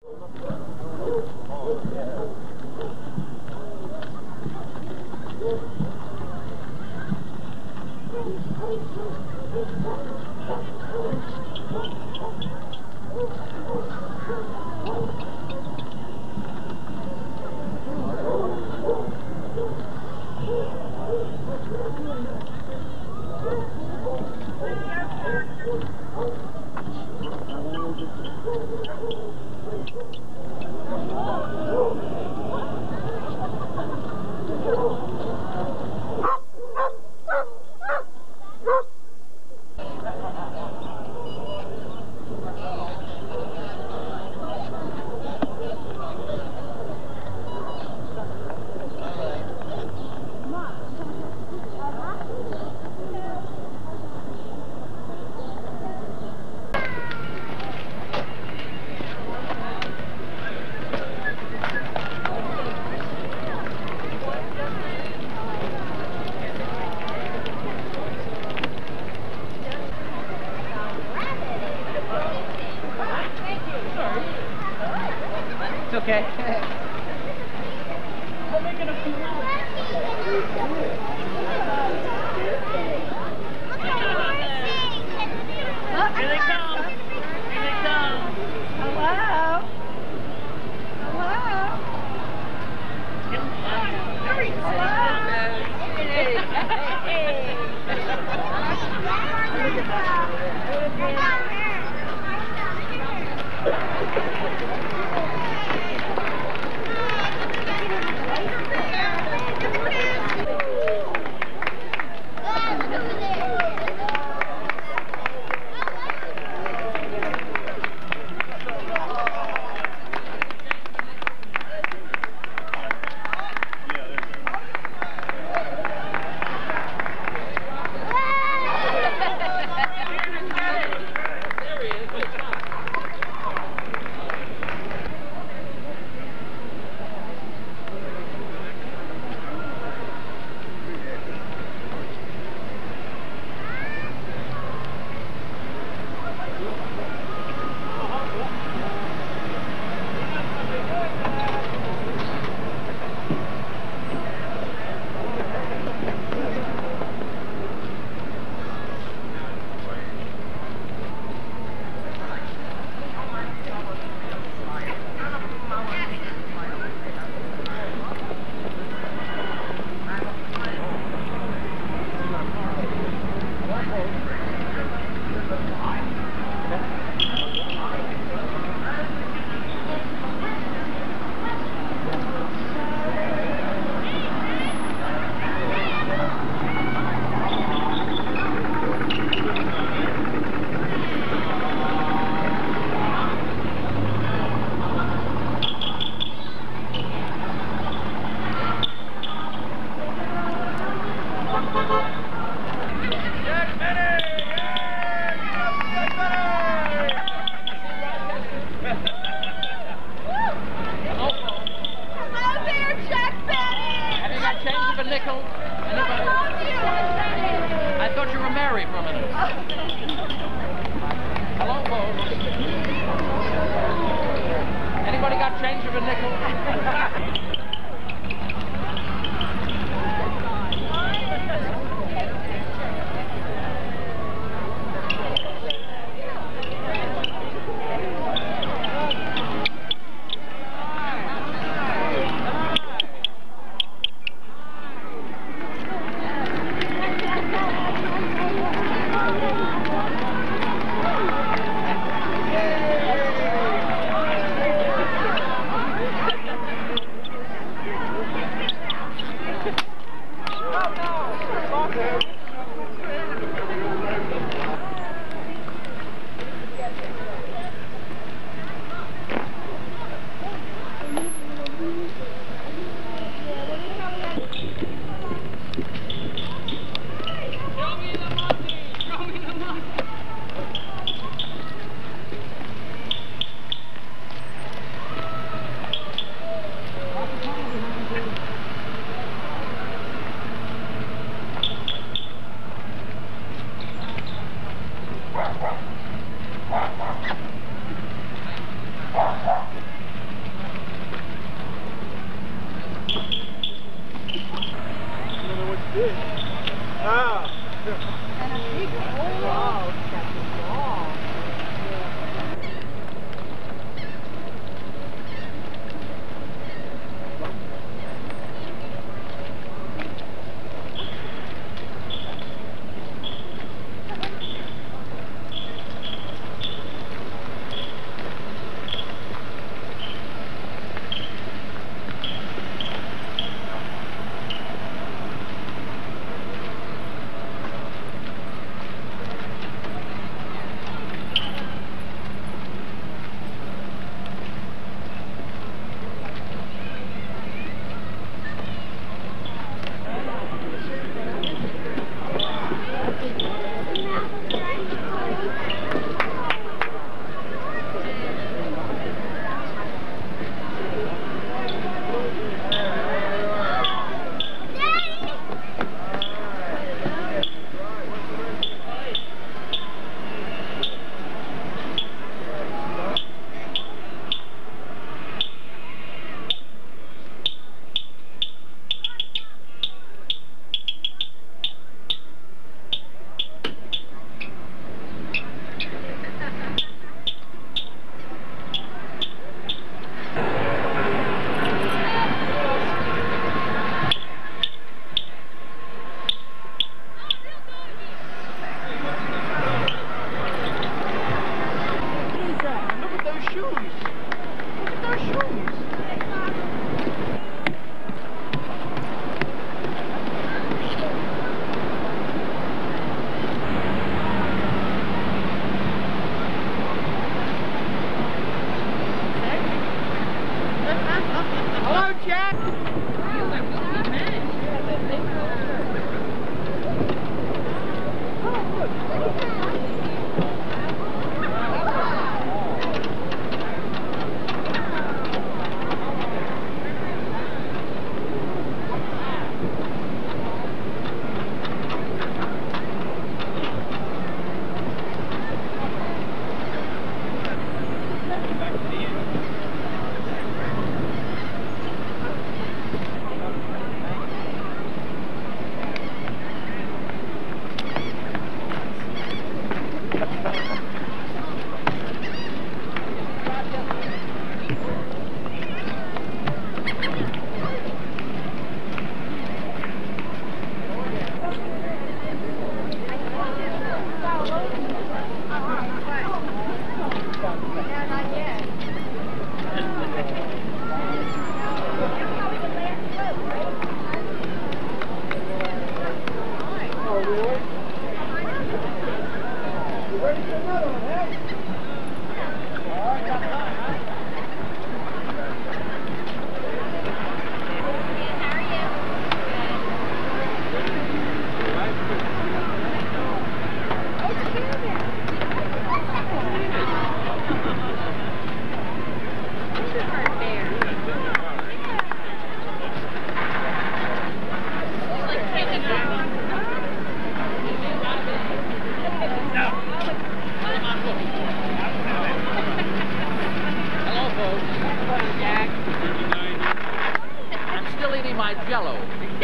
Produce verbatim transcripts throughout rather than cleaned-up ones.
It's okay. Here they come. Here they come. Hello. Hello. I thought you were married for a minute. Hello, folks. Anybody got change of a nickel? Wow. Jack. Jello.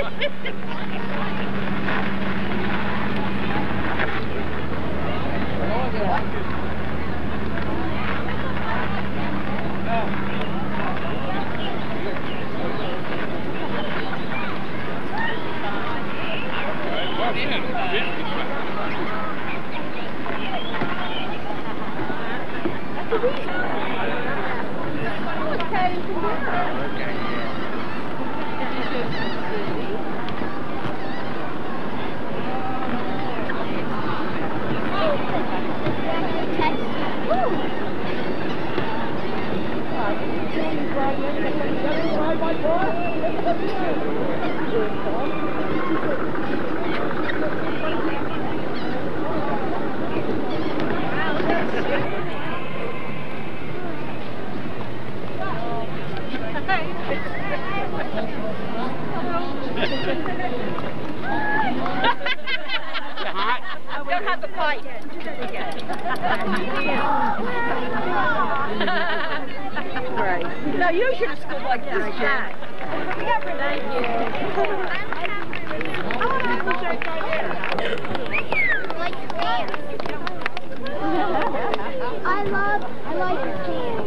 Don't have the fight. Right. No, you should have schooled like this, Jack. Thank you. I want to have a shirt right there. Like the pants. I love, I like the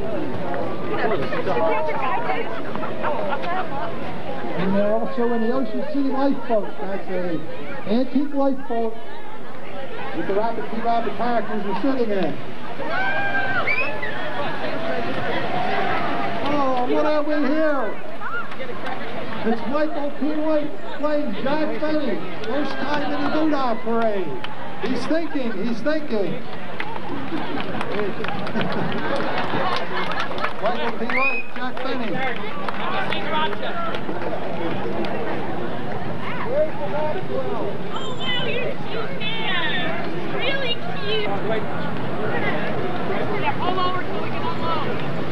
pants. And they're also in the Ocean City lifeboat. That's a antique lifeboat with the Rabbit Two Rabbit characters are sitting in. Oh, what have we here? It's Michael P. White playing Jack Benny. First time in the Doodah Parade. He's thinking, he's thinking. Michael P. White, Jack Benny. Where's the rabbit well? Oh, wow, you're cute man. Really cute. Wait. Yeah, pull over so we can unload.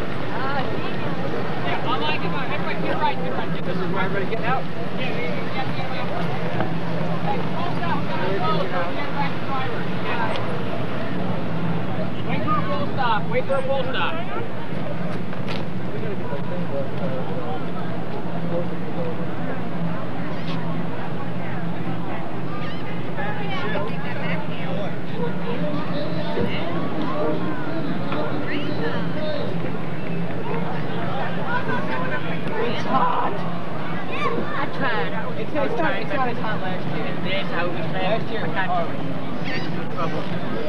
Yeah, unload. Get right, get right, get right. Get right. This is where everybody's getting out. Yeah, yeah, yeah, yeah, yeah. Hey, pull down. We're gonna close. We're gonna get back to driver. Yeah. Wait for a full stop. Wait for a full stop. It's hot. I tried. It's, it's, not, it's not as hot last year. That's how it was last year. I got trouble.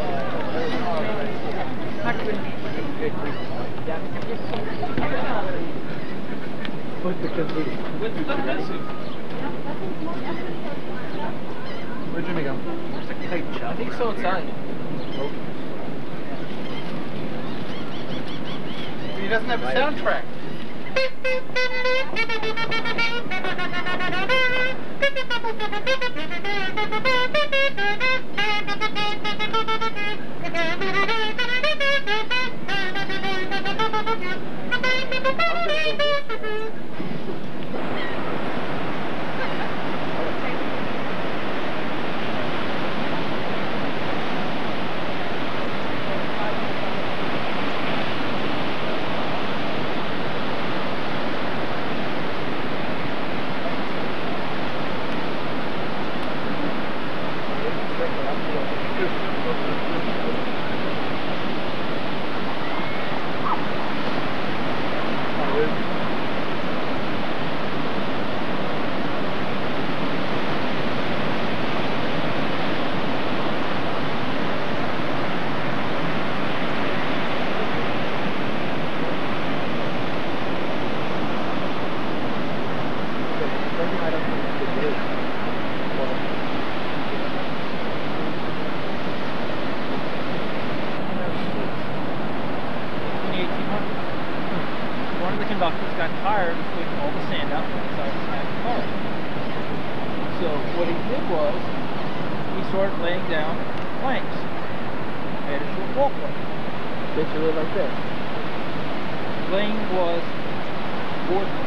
Where'd Jimmy go? There's a kite shop. I think so inside. He doesn't have a soundtrack. Conductors got tired of putting all the sand out and decided to smash the car. So what he did was he started laying down planks, made it to a walkway. Basically like this. Lane was Boardman.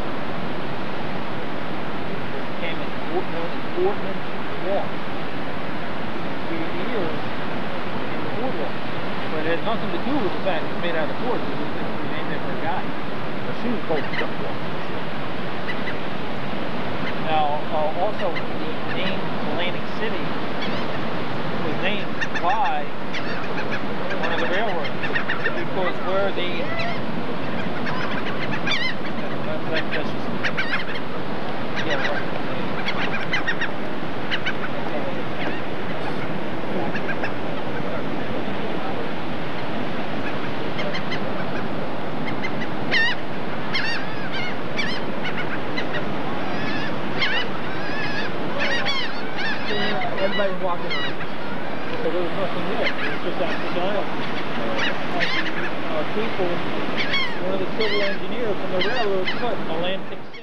It became a known as Boardman's Walk. For years in the boardwalk. But it had nothing to do with the fact it was made out of boards. It was named after a guy. She was called Duck Walk. Now, uh, also, the name Atlantic City was named by one of the railroads because where the that, that, that's just yeah, right. Everybody's walking on it. So there was nothing there. It was just Active Island. Uh, people, one of the civil engineers from the railroad put Atlantic City.